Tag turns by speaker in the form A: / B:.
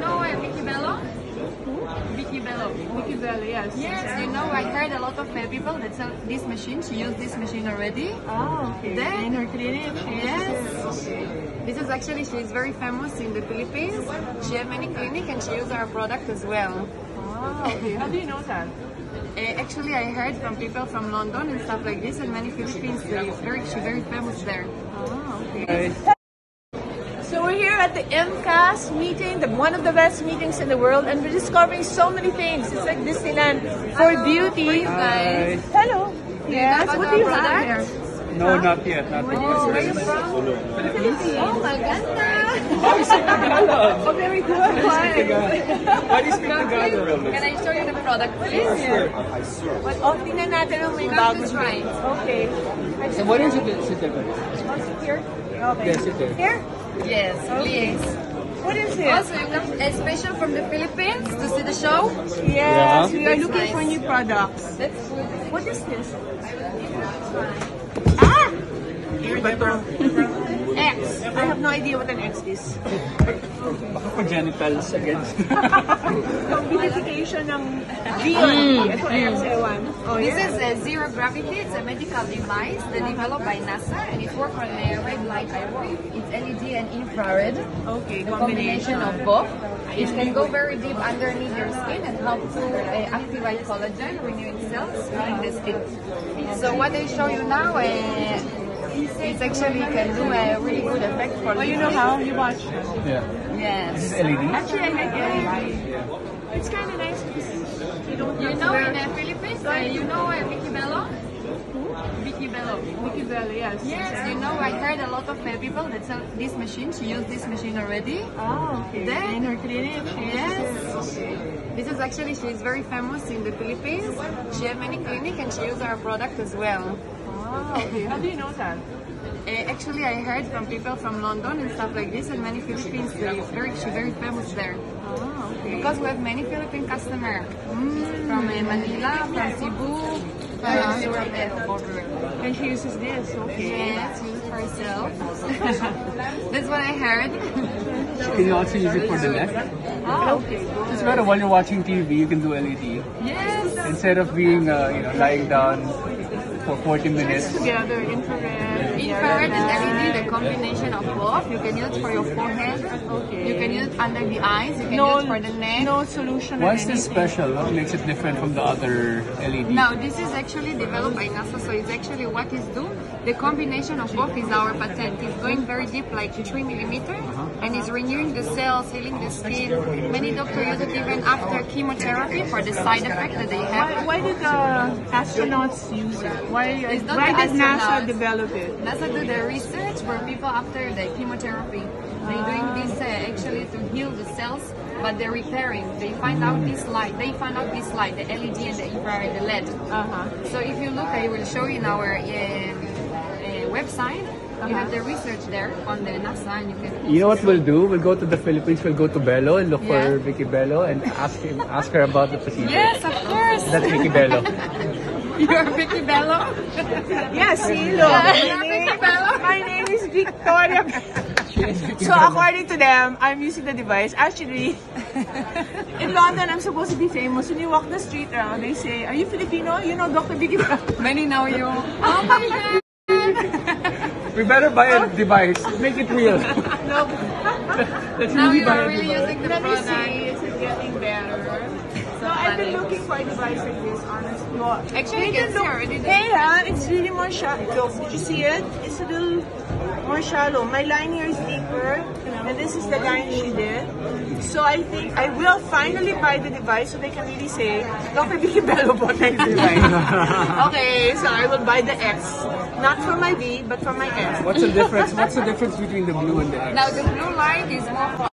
A: know Vicky Belo? Vicky Belo.
B: Vicky Belo, yes.
A: Yes, you know, I heard a lot of people that sell this machine. She used this machine already.
B: Oh, okay.
A: Then,
B: in her clinic?
A: Yes. This is actually, she's very famous in the Philippines. She has many clinics and she uses our product as well.
B: Oh, okay. How do you know that?
A: Actually, I heard from people from London and stuff like this, and many Philippines, she's very famous there.
B: Oh, okay. So we're here at the MCAS meeting, one of the best meetings in the world, and we're discovering so many things. It's like Disneyland for beauty.
A: Guys.
B: Hello. Yes. What do you have here?
C: No, not yet. Not yet.
A: Oh, where are you from?
B: Philippines.
A: Oh, maganda!
C: Oh, speak Tagalog.
B: Oh, very good.
C: Why do you speak Tagalog?
A: Can I show you the product, please?
B: Oh, tingnan natin ang may
A: Come
B: bago.
A: to try.
B: Okay.
C: So what is it? Sit there.
B: Here? Okay.
C: Yes, sit there.
B: Here?
A: Yes, please.
B: What is it?
A: Also, you come special from the Philippines to see the show.
B: Yes, we are
A: That's
B: looking
A: nice.
B: for new products.
A: That's good.
B: What is this? Ah! X. I have no idea what an X is.
C: Baka pa genitals again.
B: Combinification ng V on E. Ito X, ewan. Oh,
A: This
B: yeah.
A: is a zero gravity. It's a medical device that developed by NASA, and it works on a red light therapy. It's LED and infrared.
B: Okay,
A: The combination of both. It can go very deep underneath your skin and help to activate collagen, renewing cells in the skin. So what I show you now, it actually can do a really good effect for
B: Oh, you know how? You watch.
C: Yeah.
A: Yes.
C: This is LED.
B: Actually, I like LED. It's kind of nice because you don't
A: You
B: have
A: know,
B: to
A: in
B: wear...
A: the Philippines, you know Vicky Belo? Vicky Belo.
B: Vicky Belo, yes.
A: Yes, you know, I heard a lot of people that sell this machine. She used this machine already.
B: Oh, okay.
A: Then,
B: in her clinic?
A: yes. This is actually, she's very famous in the Philippines. She has many clinics and she uses our product as well.
B: Oh, okay. How do you know that?
A: Actually, I heard from people from London and stuff like this, and many Philippines, she's very famous there.
B: Oh, okay.
A: Because we have many Philippine customers from Manila, from Cebu, from Europe, everywhere.
B: And she uses this, okay.
A: Yes, use it for herself. That's what I heard.
C: Can you also use it for the neck?
B: Oh, okay.
C: It's better while you're watching TV, you can do LED.
A: Yes.
C: Instead of being, lying down for 40 minutes.
B: Together, infrared.
A: Infrared and LED, the combination of both. You can use it for your forehead.
B: Okay.
A: You can use it under the eyes. You can use it for the neck.
B: No solution.
C: Why is this special? What makes it different from the other LED?
A: Now, this is actually developed by NASA, so it's actually what is do. The combination of both is our patent. It's going very deep, like 3 millimeters, and it's renewing the cells, healing the skin. Many doctors use it even after chemotherapy for the side effect that they have.
B: Why did the astronauts use it? Why
A: It's not
B: did
A: the
B: NASA
A: astronauts.
B: develop it?
A: NASA do the research for people after the chemotherapy. They're doing this actually to heal the cells, but they're repairing. They find out this light. They found out this light, the LED and the infrared, the LED. So if you look, I will show you in our website. You have the research there on the NASA, and you can.
C: You know what we'll do? We'll go to the Philippines, we'll go to Belo and look
A: Yeah.
C: for Vicky Belo and ask her about the procedure.
A: Yes, of course.
C: That's Vicky Belo.
A: You're Vicky Belo.
B: Yes, hello.
A: Vicky Belo.
B: My name is Victoria. So according to them, I'm using the device. Actually, in London, I'm supposed to be famous. When you walk the street around, they say, "Are you Filipino? You know Dr. Vicky Belo."
A: Many know you. Oh my God.
C: We better buy a device. Make it real.
B: No.
C: Let's
A: Now
C: really
A: you
C: buy
A: are
C: a
A: really
C: device.
A: using the
B: Let me
A: product.
B: see. Is it getting better? So I've been looking for a device like this, honestly.
A: Actually, you can see already.
B: Hey, it's really more shallow. Look, did you see it? It's a little more shallow. My line here is deeper, and this is the line she did. So I think I will finally buy the device so they can really say, Dr. Vicky Belo bought this device. Okay, so I will buy the X. Not for my V, but for my S.
C: What's the difference? What's the difference between the blue and the X?
A: Now the blue light is more for